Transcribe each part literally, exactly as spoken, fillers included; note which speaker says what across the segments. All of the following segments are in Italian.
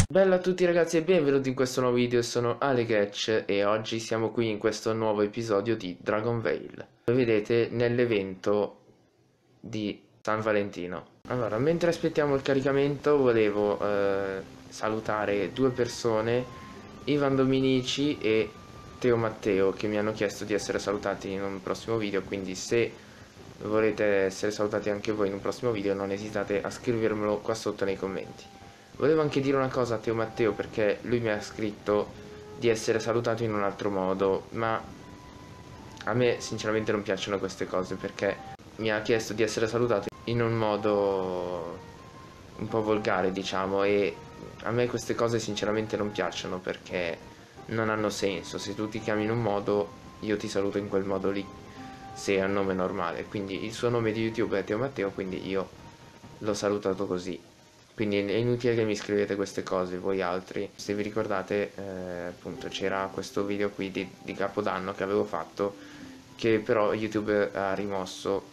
Speaker 1: Bella a tutti ragazzi e benvenuti in questo nuovo video, sono Alegech e oggi siamo qui in questo nuovo episodio di Dragon Veil. Come vedete nell'evento di San Valentino. Allora, mentre aspettiamo il caricamento volevo eh, salutare due persone, Ivan Dominici e Teo Matteo, che mi hanno chiesto di essere salutati in un prossimo video, quindi se volete essere salutati anche voi in un prossimo video non esitate a scrivermelo qua sotto nei commenti. Volevo anche dire una cosa a Teo Matteo, perché lui mi ha scritto di essere salutato in un altro modo, ma a me sinceramente non piacciono queste cose, perché mi ha chiesto di essere salutato in un modo un po' volgare, diciamo, e a me queste cose sinceramente non piacciono perché non hanno senso. Se tu ti chiami in un modo, io ti saluto in quel modo lì, se è un nome normale. Quindi il suo nome di YouTube è Teo Matteo, quindi io l'ho salutato così. Quindi è inutile che mi scrivete queste cose voi altri. Se vi ricordate, eh, appunto c'era questo video qui di, di Capodanno che avevo fatto, che però YouTube ha rimosso,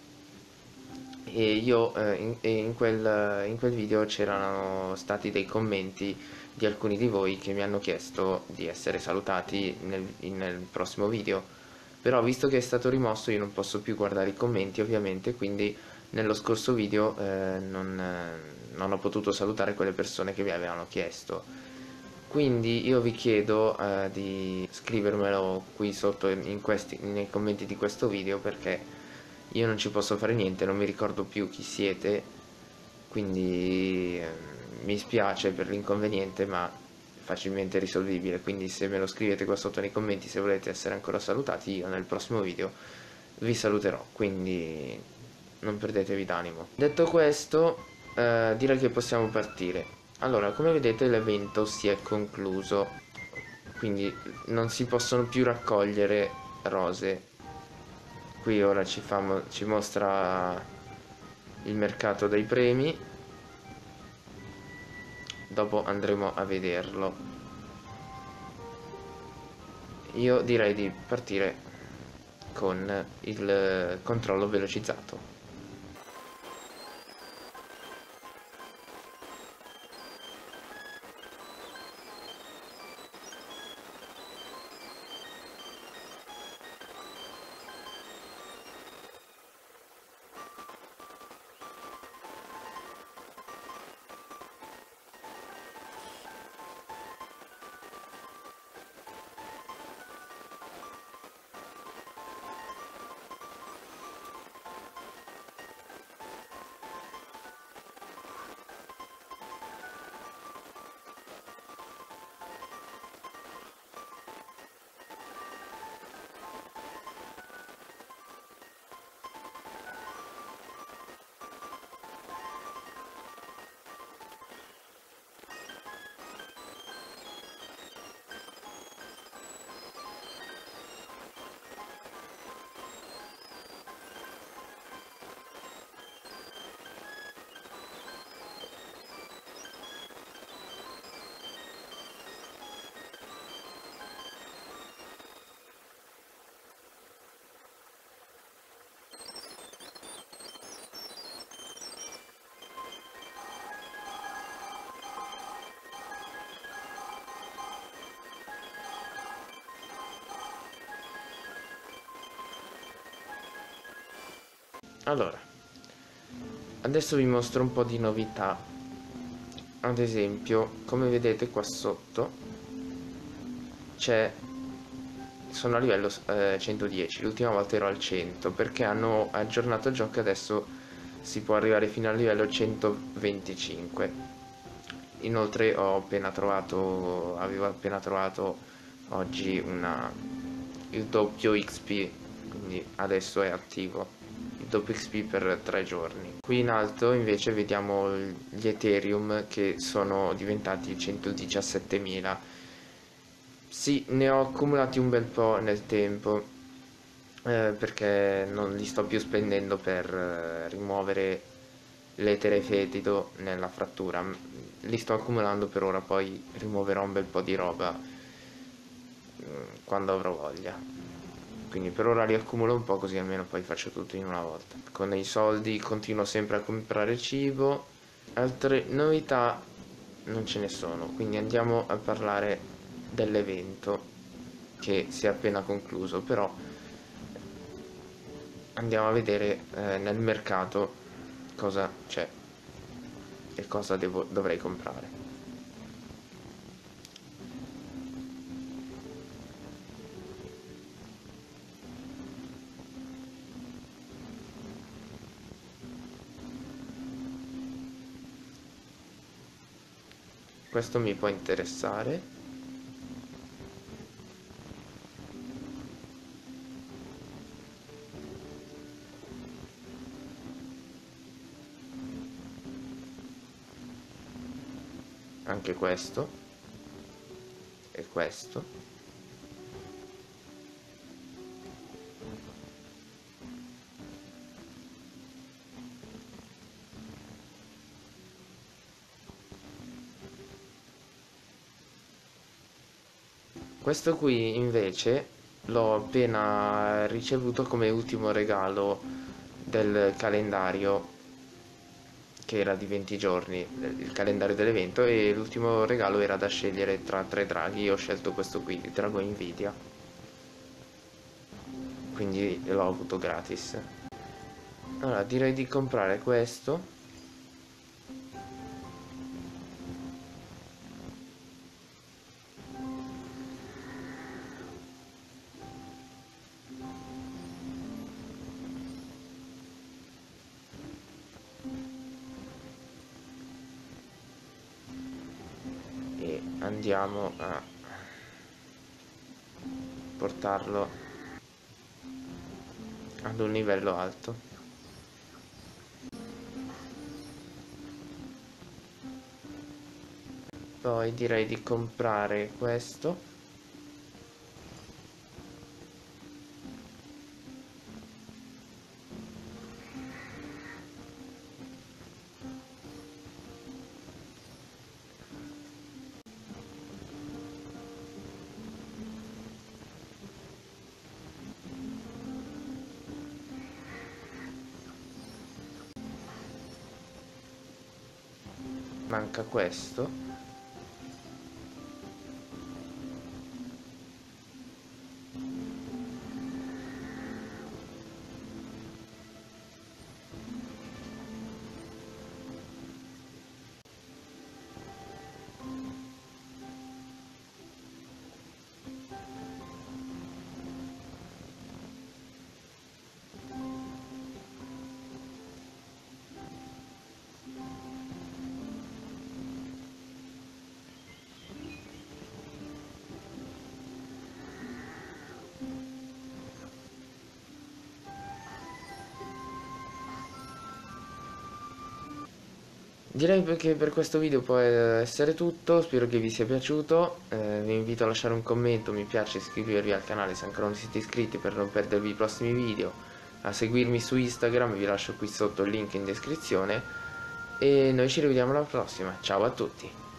Speaker 1: e io eh, in, in, quel, in quel video c'erano stati dei commenti di alcuni di voi che mi hanno chiesto di essere salutati nel, nel prossimo video, però visto che è stato rimosso io non posso più guardare i commenti ovviamente, quindi nello scorso video eh, non, eh, non ho potuto salutare quelle persone che mi avevano chiesto. Quindi io vi chiedo eh, di scrivermelo qui sotto in questi, nei commenti di questo video, perché io non ci posso fare niente, non mi ricordo più chi siete, quindi eh, mi spiace per l'inconveniente, ma facilmente risolvibile. Quindi se me lo scrivete qua sotto nei commenti, se volete essere ancora salutati, io nel prossimo video vi saluterò, quindi non perdetevi d'animo. Detto questo, eh, direi che possiamo partire. Allora, come vedete l'evento si è concluso, quindi non si possono più raccogliere rose. Qui ora ci, fa, ci mostra il mercato dei premi, dopo andremo a vederlo. Io direi di partire con il controllo velocizzato. Allora, adesso vi mostro un po' di novità. Ad esempio, come vedete qua sotto c'è, sono a livello eh, centodieci, l'ultima volta ero al cento perché hanno aggiornato il gioco e adesso si può arrivare fino al livello centoventicinque. Inoltre ho appena trovato, avevo appena trovato oggi una, il doppio X P, quindi adesso è attivo il doppio X P per tre giorni. Qui in alto invece vediamo gli Ethereum che sono diventati centodiciassettemila. Sì, ne ho accumulati un bel po' nel tempo, eh, perché non li sto più spendendo per eh, rimuovere l'etere fetido nella frattura. Li sto accumulando per ora, poi rimuoverò un bel po' di roba mm, quando avrò voglia. Quindi per ora li accumulo un po', così almeno poi faccio tutto in una volta. Con i soldi continuo sempre a comprare cibo. Altre novità non ce ne sono, quindi andiamo a parlare dell'evento che si è appena concluso. Però andiamo a vedere eh, nel mercato cosa c'è e cosa devo, dovrei comprare. Questo mi può interessare. Anche questo e questo. Questo qui invece l'ho appena ricevuto come ultimo regalo del calendario, che era di venti giorni, il calendario dell'evento, e l'ultimo regalo era da scegliere tra tre draghi. Io ho scelto questo qui, il drago Nvidia, quindi l'ho avuto gratis. Allora direi di comprare questo. E andiamo a portarlo ad un livello alto. Poi direi di comprare questo. Manca questo. Direi che per questo video può essere tutto, spero che vi sia piaciuto. Eh, vi invito a lasciare un commento, mi piace, iscrivervi al canale se ancora non siete iscritti per non perdervi i prossimi video, a seguirmi su Instagram, vi lascio qui sotto il link in descrizione, e noi ci rivediamo alla prossima. Ciao a tutti!